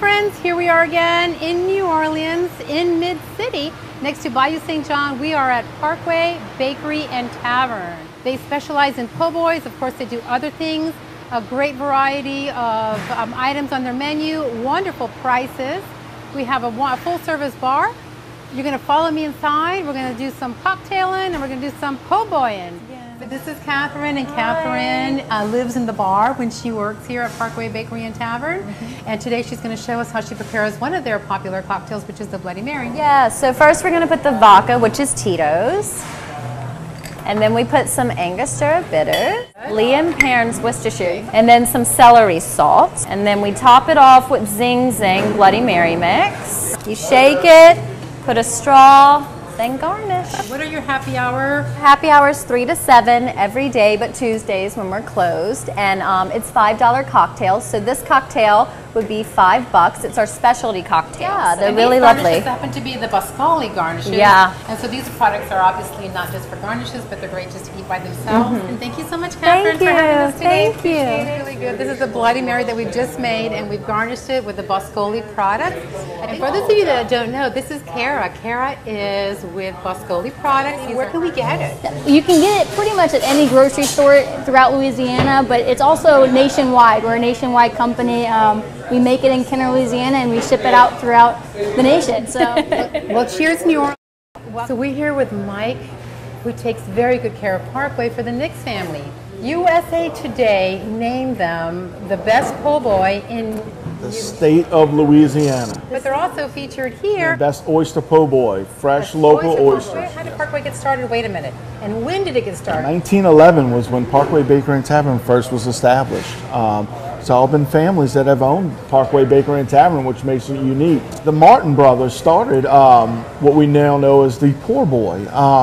friends, here we are again in New Orleans, in Mid-City, next to Bayou St. John. We are at Parkway Bakery and Tavern. They specialize in po' boys. Of course, they do other things. A great variety of items on their menu, wonderful prices. We have a full-service bar. You're going to follow me inside. We're going to do some cocktailing and we're going to do some po' boying. So this is Catherine, and Catherine lives in the bar when she works here at Parkway Bakery and Tavern. And today she's going to show us how she prepares one of their popular cocktails, which is the Bloody Mary. Yeah, so first we're going to put the vodka, which is Tito's. And then we put some Angostura bitters, Lea & Perrins Worcestershire, and then some celery salt. And then we top it off with Zing Zang Bloody Mary mix. You shake it, put a straw, then garnish. What are your happy hour? Happy hours 3 to 7 every day, but Tuesdays when we're closed. And it's $5 cocktails. So this cocktail would be $5. It's our specialty cocktails. Yeah, they're really lovely. These happen to be the Boscoli garnishes. Yeah. And so these products are obviously not just for garnishes, but they're great just to eat by themselves. And thank you so much, Catherine, for having us today. Thank you. Appreciate it. Really good. This is the Bloody Mary that we've just made, and we've garnished it with the Boscoli product. And for those of you that don't know, this is Cara. Cara is with Boscoli products. Where can we get it? You can get it pretty much at any grocery store throughout Louisiana, but it's also nationwide. We're a nationwide company. We make it in Kenner, Louisiana, and we ship it out throughout the nation. So, well, cheers, New Orleans. So we're here with Mike, who takes very good care of Parkway for the Nix family. USA Today named them the best po' boy in the state of Louisiana. But they're also featured here. The best oyster po' boy, fresh local oysters. How did Parkway get started? Wait a minute. And when did it get started? 1911 was when Parkway Bakery and Tavern first was established. It's all been families that have owned Parkway Bakery and Tavern, which makes it unique. The Martin brothers started what we now know as the po' boy.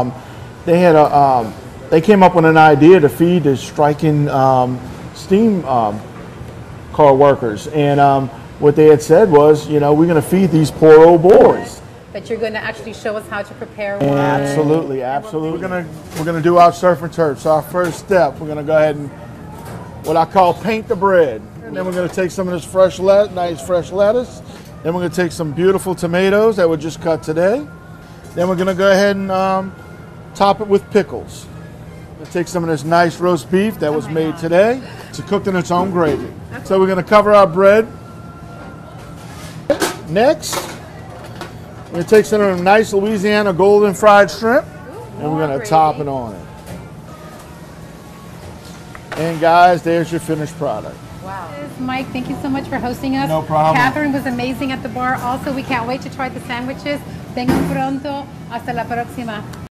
They came up with an idea to feed the striking steam car workers, and what they had said was, you know, we're going to feed these poor old boys. But you're going to actually show us how to prepare one. Absolutely, absolutely. We're gonna do our surf and turf. So our first step, we're gonna go ahead and what I call paint the bread, and then we're gonna take some of this nice fresh lettuce. Then we're gonna take some beautiful tomatoes that were just cut today. Then we're gonna go ahead and top it with pickles. We'll take some of this nice roast beef that was made today. It's cooked in its own gravy. Okay. So we're going to cover our bread. Next, we're going to take some of the nice Louisiana golden fried shrimp, and we're going to top it on it. And guys, there's your finished product. Wow. Mike, thank you so much for hosting us. No problem. Catherine was amazing at the bar. Also, we can't wait to try the sandwiches. Vengan pronto. Hasta la próxima.